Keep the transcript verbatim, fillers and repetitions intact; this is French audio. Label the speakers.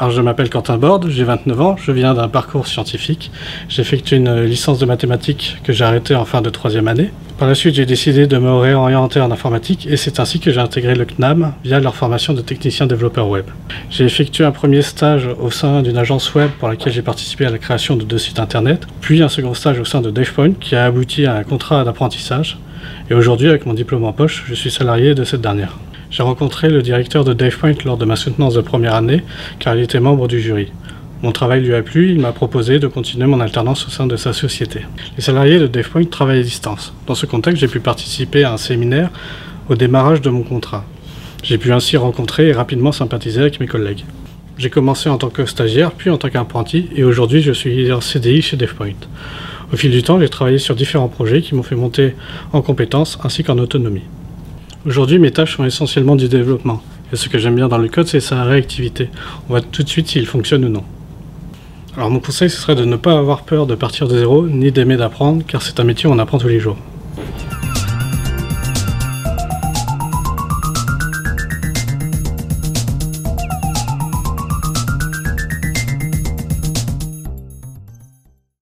Speaker 1: Alors je m'appelle Quentin Borde, j'ai vingt-neuf ans, je viens d'un parcours scientifique. J'ai effectué une licence de mathématiques que j'ai arrêtée en fin de troisième année. Par la suite, j'ai décidé de me réorienter en informatique et c'est ainsi que j'ai intégré le C N A M via leur formation de technicien développeur web. J'ai effectué un premier stage au sein d'une agence web pour laquelle j'ai participé à la création de deux sites internet, puis un second stage au sein de DavePoint qui a abouti à un contrat d'apprentissage. Et aujourd'hui, avec mon diplôme en poche, je suis salarié de cette dernière. J'ai rencontré le directeur de DavePoint lors de ma soutenance de première année, car il était membre du jury. Mon travail lui a plu, il m'a proposé de continuer mon alternance au sein de sa société. Les salariés de DavePoint travaillent à distance. Dans ce contexte, j'ai pu participer à un séminaire au démarrage de mon contrat. J'ai pu ainsi rencontrer et rapidement sympathiser avec mes collègues. J'ai commencé en tant que stagiaire, puis en tant qu'apprenti, et aujourd'hui je suis en C D I chez DavePoint. Au fil du temps, j'ai travaillé sur différents projets qui m'ont fait monter en compétences ainsi qu'en autonomie. Aujourd'hui, mes tâches sont essentiellement du développement. Et ce que j'aime bien dans le code, c'est sa réactivité. On voit tout de suite s'il fonctionne ou non. Alors mon conseil, ce serait de ne pas avoir peur de partir de zéro, ni d'aimer d'apprendre, car c'est un métier où on apprend tous les jours.